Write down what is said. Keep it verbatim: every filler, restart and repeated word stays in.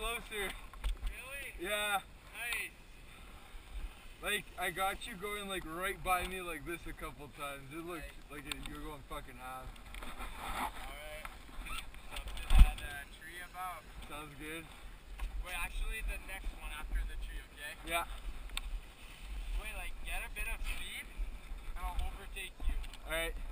closer. Really? Yeah. Nice. Like, I got you going like right by me like this a couple times. It looked nice. Like it, you were going fucking half. Alright. Something that uh, tree about. Sounds good. Wait, actually the next one after the tree, okay? Yeah. Wait, like get a bit of speed and I'll overtake you. Alright.